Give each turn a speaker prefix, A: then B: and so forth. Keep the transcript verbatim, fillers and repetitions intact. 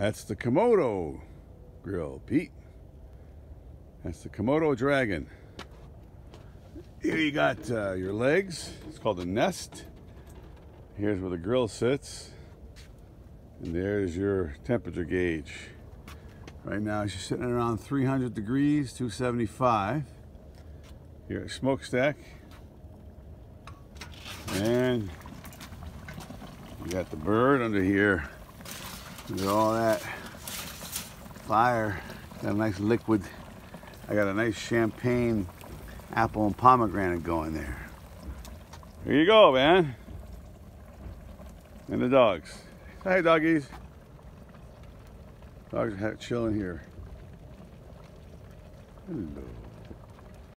A: That's the Komodo grill, Pete. That's the Komodo dragon. Here you got uh, your legs. It's called a nest. Here's where the grill sits. And there's your temperature gauge. Right now she's sitting at around three hundred degrees, two seventy-five. Here, a smokestack. And you got the bird under here. Look at all that fire. Got a nice liquid. I got a nice champagne, apple, and pomegranate going there. Here you go, man. And the dogs. Hi, doggies. Dogs are chilling here. Hello.